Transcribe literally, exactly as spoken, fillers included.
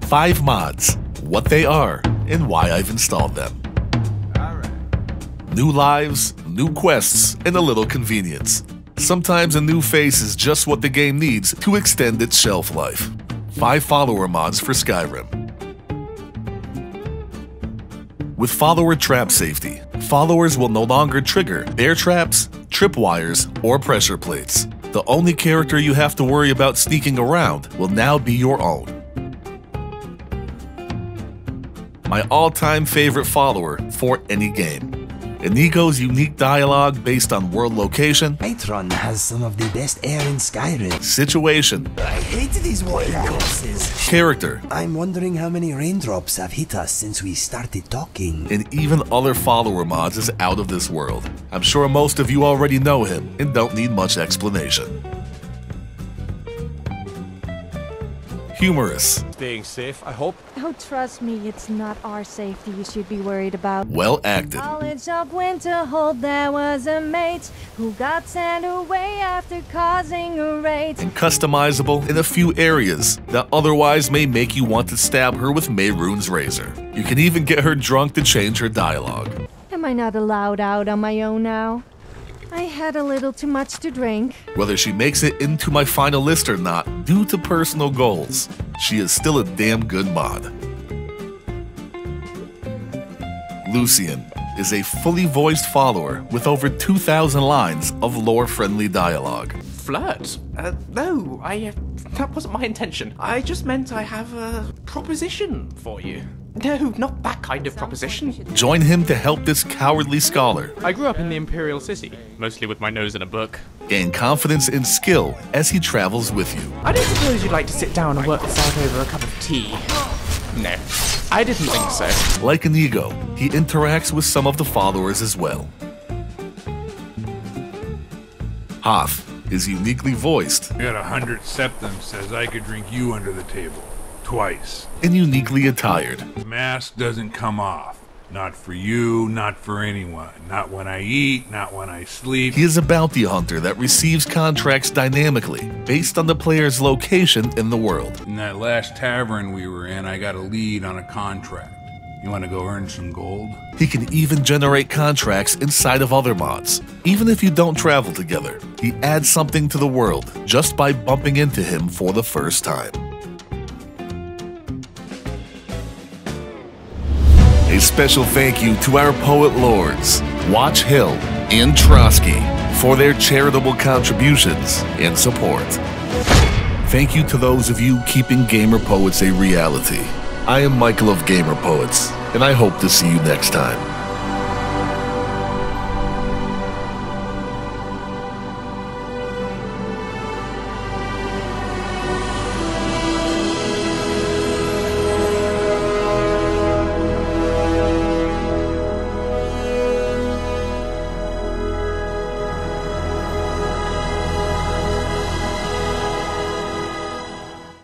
Five mods, what they are, and why I've installed them. New lives, new quests, and a little convenience. Sometimes a new face is just what the game needs to extend its shelf life. Five follower mods for Skyrim. With follower trap safety, followers will no longer trigger bear traps, tripwires, or pressure plates. The only character you have to worry about sneaking around will now be your own. My all-time favorite follower for any game. Inigo's unique dialogue based on world location, Whiterun has some of the best air in Skyrim. situation, I hate these water courses. character, I'm wondering how many raindrops have hit us since we started talking. and even other follower mods is out of this world. I'm sure most of you already know him and don't need much explanation. Humorous, Staying safe, I hope. Oh, trust me, it's not our safety you should be worried about. well acted, College of Winterhold, there was a mate who got sent away after causing a raid. and customizable in a few areas that otherwise may make you want to stab her with Mehrunes razor. You can even get her drunk to change her dialogue. Am I not allowed out on my own now? I had a little too much to drink. Whether she makes it into my final list or not, due to personal goals, she is still a damn good mod. Lucian is a fully voiced follower with over two thousand lines of lore-friendly dialogue. Flirt? Uh, no, I. Uh, that wasn't my intention. I just meant I have a proposition for you. No, not that kind of proposition. Join him to help this cowardly scholar I grew up in the Imperial City, mostly with my nose in a book. gain confidence and skill as he travels with you. I don't suppose you'd like to sit down and work this out over a cup of tea. No, I didn't think so. Like Inigo, he interacts with some of the followers as well. Hoth is uniquely voiced I got a hundred septum says I could drink you under the table. Twice. and uniquely attired. The mask doesn't come off. Not for you, not for anyone. Not when I eat, not when I sleep. He is a bounty hunter that receives contracts dynamically based on the player's location in the world. In that last tavern we were in, I got a lead on a contract. You want to go earn some gold? He can even generate contracts inside of other mods. Even if you don't travel together, he adds something to the world just by bumping into him for the first time. A special thank you to our poet lords, Watch Hill and Trotsky, for their charitable contributions and support. Thank you to those of you keeping Gamer Poets a reality. I am Michael of Gamer Poets, and I hope to see you next time.